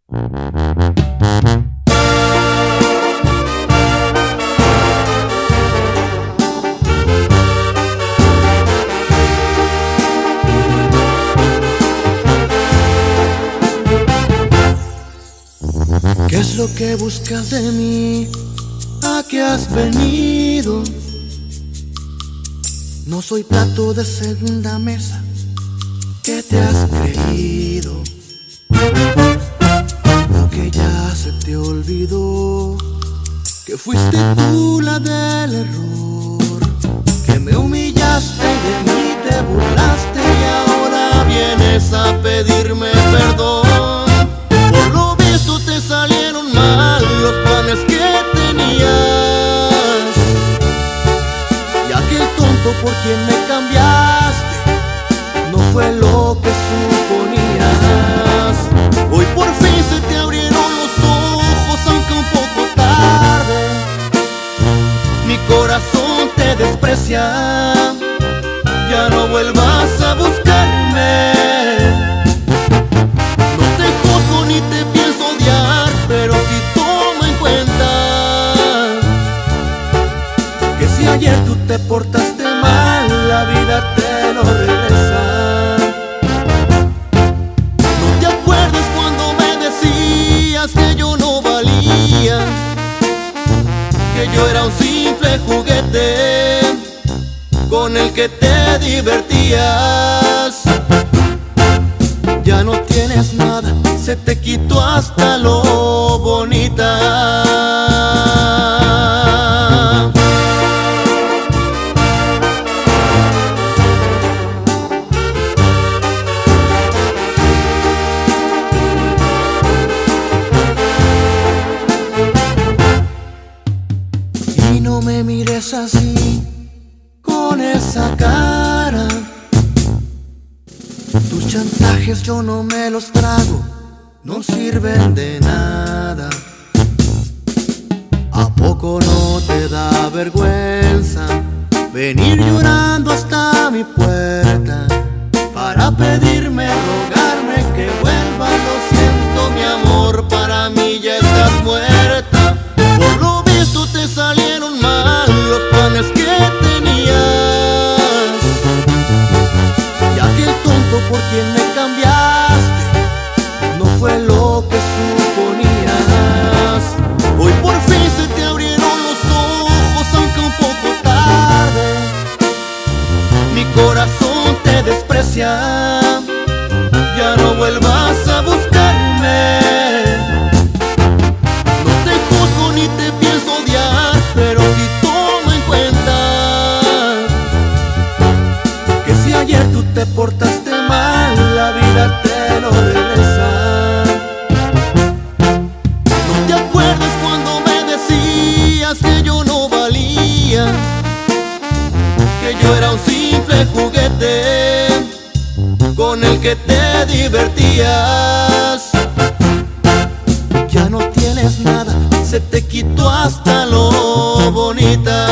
¿Qué es lo que buscas de mí? ¿A qué has venido? No soy plato de segunda mesa. ¿Qué te has creído? ¿O que ya se te olvidó que fuiste tú la del error? Que me humillaste y de mí te burlaste y ahora vienes a pedirme perdón. Por lo visto te salieron mal los planes que tenías, y aquel tonto por quien me cambiaste no fue lo que suponías. Hoy por fin se te abrieron los ojos, aunque un poco tarde. Mi corazón te desprecia, ya no vuelvas a buscarme. No te juzgo ni te pienso odiar, pero sí toma en cuenta que si ayer tú te portaste mal, la vida te lo regresa. No te acuerdas cuando me decías que yo no valía, que yo era un simple juguete con el que te divertías. Ya no tienes nada, se te quitó hasta lo bonita. Y no me mires así, con esa cara. Tus chantajes yo no me los trago, no sirven de nada. ¿A poco no te da vergüenza venir llorando hasta mi puerta para pedirme, rogarme que vuelva? Lo siento, mi amor, para mí ya estás muerta. Por lo visto te salieron mal los planes que tenías, y aquel tonto por quien me cambiaste no fue lo que suponías. Hoy por fin se te abrieron los ojos, aunque un poco tarde. Mi corazón te desprecia, ya no vuelvas a buscarme. No te juzgo ni te pienso odiar, pero sí toma en cuenta que si ayer tú te portaste mal, la vida te lo regresa. No te acuerdas cuando me decías que yo no valía, que yo era un simple juguete con el que te divertías. Ya no tienes nada, se te quitó hasta lo bonita.